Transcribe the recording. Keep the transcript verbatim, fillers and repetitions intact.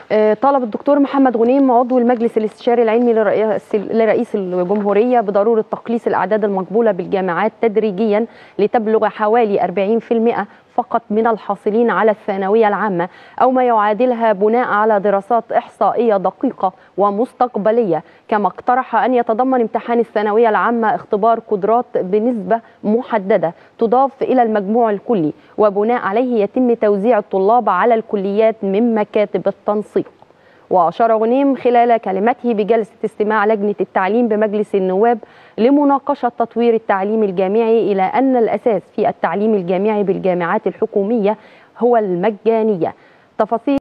طلب الدكتور محمد غنيم عضو المجلس الاستشاري العلمي لرئيس لرئيس الجمهورية بضرورة تقليص الأعداد المقبولة بالجامعات تدريجيا لتبلغ حوالي أربعين بالمئة فقط من الحاصلين على الثانوية العامة أو ما يعادلها بناء على دراسات إحصائية دقيقة ومستقبلية. كما اقترح أن يتضمن امتحان الثانوية العامة اختبار قدرات بنسبة محددة تضاف إلى المجموع الكلي، وبناء عليه يتم توزيع الطلاب على الكليات من مكاتب التنسيق. وأشار غنيم خلال كلمته بجلسة استماع لجنة التعليم بمجلس النواب لمناقشة تطوير التعليم الجامعي إلى أن الأساس في التعليم الجامعي بالجامعات الحكومية هو المجانية. تفاصيل